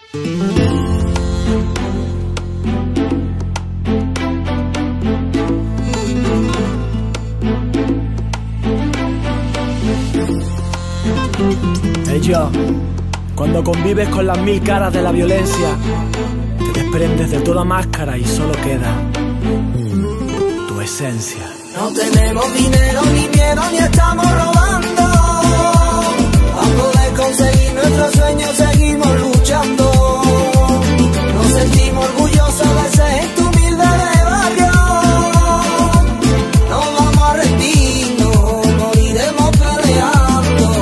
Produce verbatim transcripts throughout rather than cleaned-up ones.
Hey yo, cuando convives con las mil caras de la violencia, te desprendes de toda máscara y solo queda tu esencia. No tenemos dinero ni miedo ni estamos robando. A poder conseguir nuestros sueños seguimos luchando. Nos sentimos orgullosos de ser gente humilde de barrio. No vamos a rendirnos, moriremos peleando.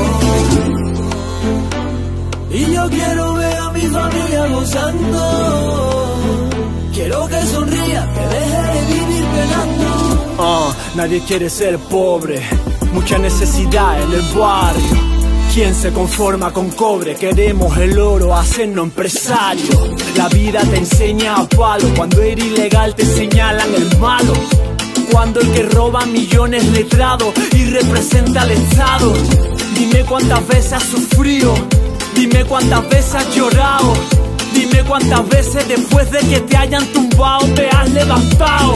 Y yo quiero ver a mi familia gozando. Quiero que sonría, que deje de vivir penando. Uh, nadie quiere ser pobre, mucha necesidad en el barrio. ¿Quién se conforma con cobre? Queremos el oro, hacernos empresarios. La vida te enseña a palo, cuando eres ilegal te señalan el malo. Cuando el que roba millones letrado y representa al Estado. Dime cuántas veces has sufrido, dime cuántas veces has llorado. Dime cuántas veces después de que te hayan tumbado te has levantado.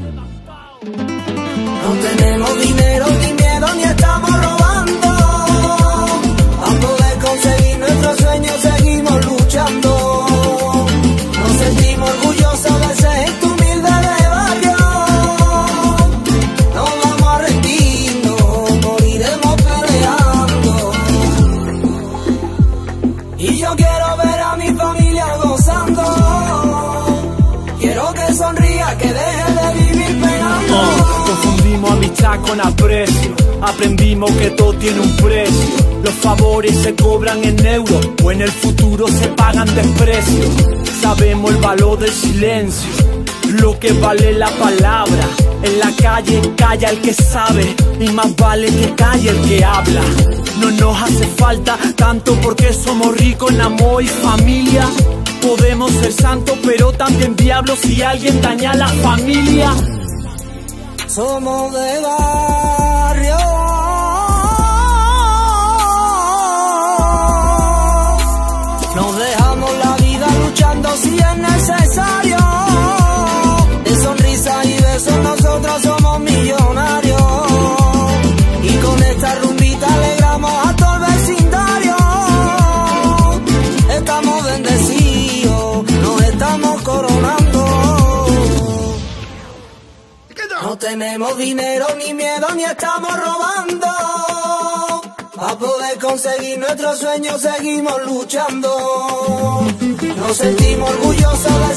No tenemos dinero ni miedo ni estamos robando. A poder conseguir nuestros sueños seguimos luchando. Nos sentimos orgullosos de ser gente humilde de barrio. No vamos a rendirnos, moriremos peleando. Y yo quiero ver a mi familia gozando. Quiero que sonría, que deje de vivir pegando. Oh. Confundimos amistad con aprecio, aprendimos que todo tiene un precio. Los favores se cobran en euros o en el futuro se pagan desprecio. Sabemos el valor del silencio, lo que vale la palabra. En la calle calla el que sabe y más vale que calle el que habla. No nos hace falta tanto porque somos ricos en amor y familia. Podemos ser santos pero también diablos si alguien daña a la familia. Somos de barrio. Nos dejamos la vida luchando si es necesario. De sonrisa y besos nosotros somos millonarios. Y con esta rumbita alegramos a todo el vecindario. Estamos bendecidos, nos estamos coronando. No tenemos dinero ni miedo ni estamos robando. A poder conseguir nuestros sueños seguimos luchando. Nos sentimos orgullosos de